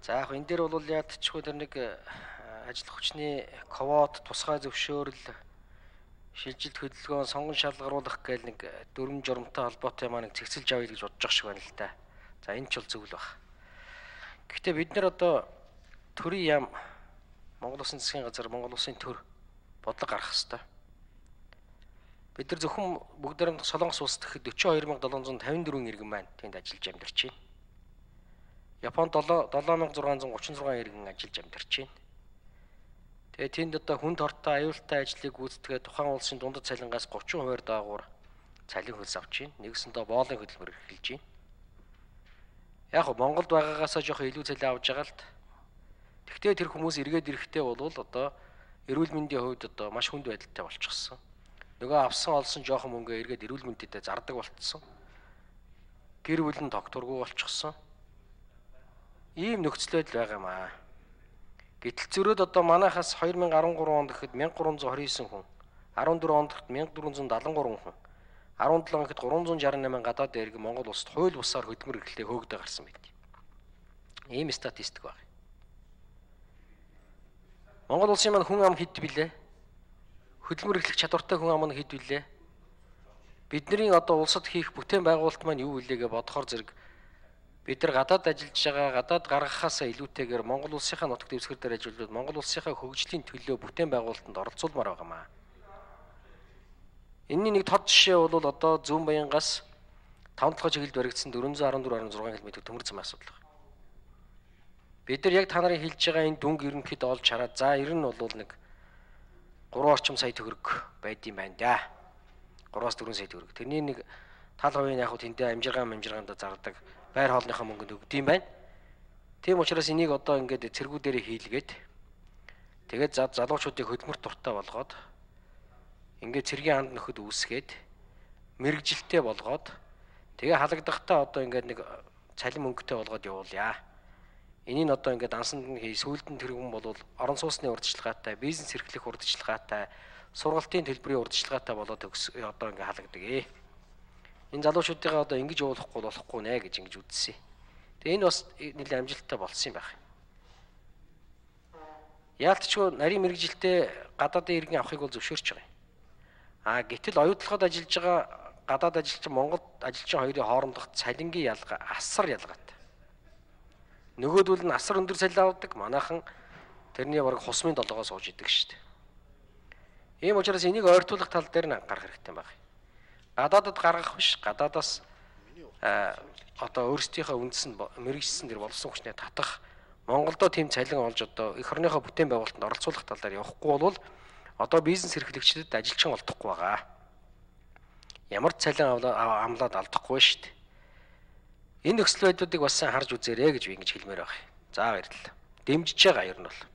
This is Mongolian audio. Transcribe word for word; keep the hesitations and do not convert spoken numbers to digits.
За яг энэ дээр бол яадчихгүй тэр нэг ажил хүчний квот, тусгай зөвшөөрөл, шилжилт хөдөлгөөн, сонгон шалгаруулах гээл нэг дөрвөн журамтай холбоотой маань цэгцэлж авъя гэж бодож байгаа шиг байна л да. За энэ ч бол зөв л баг. Гэхдээ бид нар одоо төрийн яам Монгол Улсын засгийн газар, Монгол Улсын төр бодлого гаргах хэрэгтэй. Бид нар зөвхөн бүгдээрээ Солонгос улсад гэхэд дөрвөн хоёр мянга долоон зуун тавин дөрвөн иргэн байна. Тэнд ажиллаж амьдарч байна. Японд долоон мянга зургаан зуун гучин зургаан иргэн ажиллаж амьдарч байна. Тэгээ тэнд одоо хүнд хортой аюултай ажлыг гүйцэтгээд тухайн улсын дундад цалингаас гучин хувиар доогуур цалин хөлс авч байна. Нэгсэндээ боолын хөдөлмөр эрхэлж байна. Яг нь Монголд байгаагаасаа жоохон илүү цалин авж байгаа л. Тэгтээ тэр хүмүүс эргээд ирэхдээ бол одоо эрүүл мэндийн хувьд одоо маш хүнд байдалтай болчихсон. Нөгөө авсан олсон жоохон мөнгөө эргээд эрүүл мэндэд зардаг болцсон. Гэр бүл нь тогтургүй болчихсон. Ийм нөхцөл байдал байгаа юм аа. Гэтэл зөрөөд одоо манайхаас хоёр мянга арван гурван онд гэхэд мянга гурван зуун хорин девять хүн, арван дөрвөн онд гэхэд мянга дөрвөн зуун дадлан гурван хүн, арван долоо гэхэд гурван зуун шарсан найман гадаад иргэн Монгол улсад хууль бусаар хөдөлмөр эрхлэлээ хөөгдөө гарсан байт. Ийм статистик байна. Монгол улсын маань хүн ам хэд билээ? Хөдөлмөр эрхлэх чадвартай хүн ам нь хэд билээ? Бидний одоо улсад хийх бүтээн байгуулалт маань юу вэ гэж бодохоор зэрэг бид нар гадаад ажиллаж байгаа, гадаад гаргахаасаа илүүтэйгээр Монгол улсынхаа нутаг дэвсгэр дээр ажиллаад Монгол улсынхаа хөгжлийн төлөө бүтээн байгуулалтанд оролцуулмаар байгаа маа. Энэний нэг тод жишээ бол одоо Зүүн Баянгаас таван толгой чиглэлд баригдсан дөрвөн зуун арван дөрвөн зургаан км төмөр зам асуудал байна. Бид нар яг та нарын хэлж байгаа энэ дүнг ерөнхийд олж хараад за ер нь бол нэг гурван орчим сая төгрөг байд юм байна да. гураваас дөрвөн сая төгрөг. Тэрний нэг тал хувийн яг тэндээ амжиргаан амжиргаанда зардаг байр хоолныхаа мөнгөнд өгд юм байна. Тийм учраас энийг одоо ингээд цэргүүдээр хийлгээд тэгээд залуучуудыг хөдөлмөрт дуртай болгоод ингээд цэргийн ханд нөхөд үүсгээд мэрэгжилтэй болгоод тэгээ халагдахтаа одоо ингээд нэг цалин мөнгөтэй болгоод явуулъя. Энийг одоо ингээд дансанд нь хий сүйдэн тэргүүн бол орон сууцны урдчилгаатай, бизнес эрхлэх урдчилгаатай, сургалтын төлбөрийн урдчилгаатай болоод одоо ингээд халагддаг ээ. Энэ залуучуудыгаа одоо ингэж явуулахгүй болохгүй нэ гэж ингэж үзсэн. Тэгээ энэ бас нэлээд амжилттай болсон юм байна. Яалтчгүй нарийн мэрэгжилтэй гадаадын иргэн авахыг бол зөвшөөрч байгаа юм. Аа гэтэл оюутлахад ажиллаж байгаа гадаад ажилчин Монголд ажиллаж байгаа хоёрын хоорондох цалингийн ялгаа асар ялгаатай. Нөгөөдөл нь асар өндөр цалин авдаг, манайхан тэрний бараг хусмын долоогоо сууж идэг шүү дээ. Ийм учраас энийг ойртуулах тал дээр нь анхаарах хэрэгтэй юм байна. Гадаадад гаргах биш, гадаадаас одоо өөрсдийнхөө үндэс нь мэрэгжсэн дэр болсон хүчнээ татах, Монголдо тийм цалин олж одоо эх орныхоо бүтээн байгуулалтанд оролцуулах талаар явахгүй бол одоо бизнес эрхлэгчдэд ажилчин олдохгүй байгаа. Ямар ч цалин амлаад алдахгүй шүү дээ. Энэ нөхцөл байдлуудыг бас сайн харж үзээрэй гэж би ингэж хэлмээр байна. За баярлалаа. Дэмжиж байгаа ер нь бол.